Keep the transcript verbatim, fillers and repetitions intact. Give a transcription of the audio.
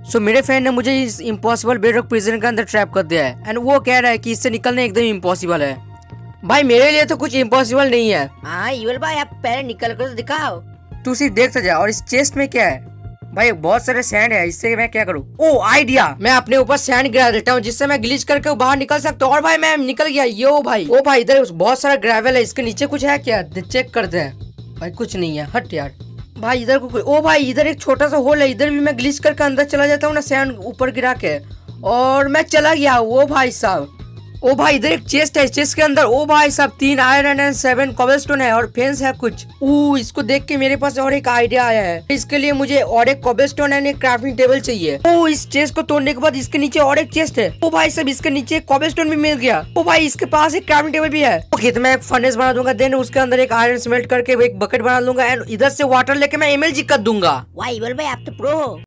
सो मेरे फ्रेंड ने मुझे इस इम्पॉसिबल बेडरॉक प्रिजन के अंदर ट्रैप कर दिया है एंड वो कह रहा है कि इससे निकलना एकदम इम्पॉसिबल है। भाई मेरे लिए तो कुछ इम्पॉसिबल नहीं है। हाँ यूल भाई आप पहले निकल कर तो दिखाओ। तू सिर्फ देखता जा। और इस चेस्ट में क्या है? भाई बहुत सारे सैंड है, इससे मैं क्या करूँ? ओ आइडिया, मैं अपने ऊपर सैंड गिरा देता हूँ जिससे मैं ग्लिच करके बाहर निकल सकता हूँ। और भाई मैं निकल गया। यो भाई, ओ भाई इधर बहुत सारा ग्रेवल है, इसके नीचे कुछ है क्या? चेक करते हैं। भाई कुछ नहीं है, हट यार। भाई इधर को, ओ भाई इधर एक छोटा सा होल है, इधर भी मैं ग्लिच करके अंदर चला जाता हूँ ना सैंड ऊपर गिरा के, और मैं चला गया। वो भाई साहब, ओ भाई इधर एक चेस्ट है, चेस्ट के अंदर ओ भाई साहब तीन आयरन एंड सेवन कॉबलस्टोन है और फेंस है कुछ। ऊ इसको देख के मेरे पास और एक आइडिया आया है। इसके लिए मुझे और एक कॉबलस्टोन एंड एक क्राफ्टिंग टेबल चाहिए। ओ इस चेस्ट को तोड़ने के बाद इसके नीचे और एक चेस्ट है। ओ भाई साहब इसके नीचे एक कॉबलस्टोन भी मिल गया। ओ भाई इसके पास एक क्राफ्टिंग टेबल भी है। ओके तो मैं एक फर्नेस बना दूंगा, देन उसके अंदर एक आयरन स्मेल्ट करके एक बकेट बना लूंगा एंड इधर से वाटर लेके मैं एमएलजी कर दूंगा। वाह यूल भाई आप तो प्रो हो।